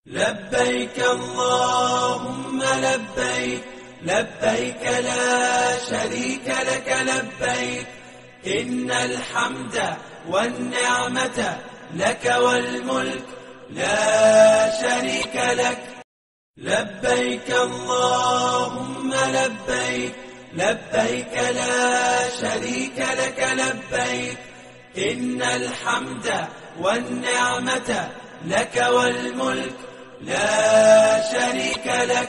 لبيك اللهم لبيك لبيك لا شريك لك لبيك إن الحمد والنعمة لك والملك لا شريك لك لبيك اللهم لبيك لبيك لا شريك لك لبيك إن الحمد والنعمة لك والملك لا شريك لك.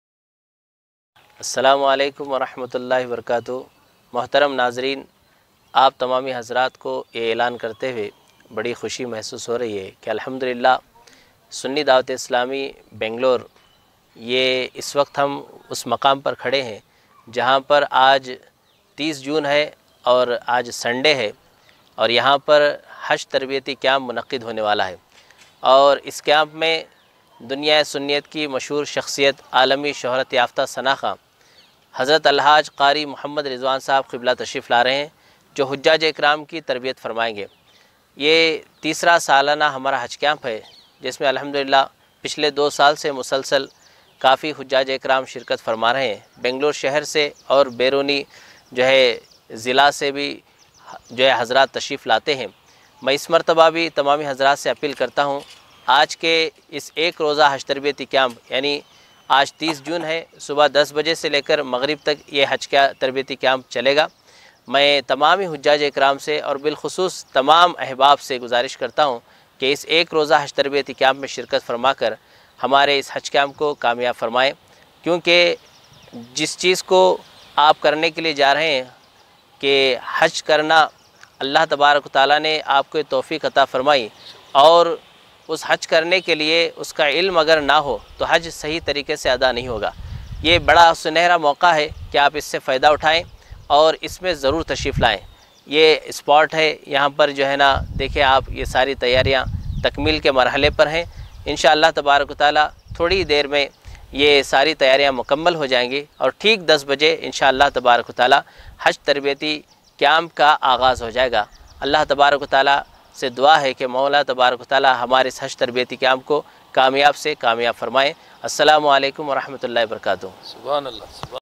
السلام علیکم ورحمۃ اللہ وبرکاتہ. محترم ناظرین، آپ تمامی حضرات کو یہ اعلان کرتے ہوئے بڑی خوشی محسوس ہو رہی ہے کہ الحمدللہ سنی دعوت اسلامی بنگلور، یہ اس وقت ہم اس مقام پر کھڑے ہیں جہاں پر آج 30 جون ہے اور آج سنڈے ہے، اور یہاں پر حج تربیتی کیمپ منعقد ہونے والا ہے. اور اس کیمپ میں دنیا سنیت کی مشہور شخصیت، عالمی شہرت یافتہ ثناخواں حضرت الحاج قاری محمد رضوان صاحب قبلہ تشریف لا رہے ہیں، جو حجاج اکرام کی تربیت فرمائیں گے. یہ تیسرا سالانہ ہمارا حج کیمپ ہے جس میں الحمدللہ پچھلے 2 سال سے مسلسل کافی حجاج اکرام شرکت فرما رہے ہیں. بنگلور شہر سے اور بیرونی ضلع سے بھی حضرات تشریف لاتے ہیں. میں اس مرتبہ بھی تمامی حضرات سے اپیل کرتا ہوں، آج کے اس ایک روزہ حج تربیتی کیمپ، یعنی آج 30 جون ہے، صبح 10 بجے سے لے کر مغرب تک یہ حج تربیتی کیمپ چلے گا. میں تمامی حجاج اکرام سے اور بالخصوص تمام احباب سے گزارش کرتا ہوں کہ اس ایک روزہ حج تربیتی کیمپ میں شرکت فرما کر ہمارے اس حج کیمپ کو کامیاب فرمائیں، کیونکہ جس چیز کو آپ کرنے کے لیے جا رہے ہیں کہ حج کرنا، اللہ تبارک و تعالیٰ نے آپ کو توفیق عطا فرمائی، اور اس حج کرنے کے لیے اس کا علم اگر نہ ہو تو حج صحیح طریقے سے ادا نہیں ہوگا. یہ بڑا سنہرا موقع ہے کہ آپ اس سے فائدہ اٹھائیں اور اس میں ضرور تشریف لائیں. یہ اسپاٹ ہے، یہاں پر دیکھیں آپ، یہ ساری تیاریاں تکمیل کے مرحلے پر ہیں. انشاءاللہ تبارک و تعالیٰ تھوڑی دیر میں یہ ساری تیاریاں مکمل ہو جائیں گی، اور ٹھیک 10 بجے انشاءاللہ تبارک و تعالیٰ حج تربیتی کیمپ کا آغاز ہو جائے گا. اللہ تبارک و تعالیٰ سے دعا ہے کہ مولا تبارک و تعالیٰ ہمارے اس حج تربیتی کیمپ کو کامیاب سے کامیاب فرمائیں. السلام علیکم ورحمۃ اللہ وبرکاتہ. سبحان اللہ.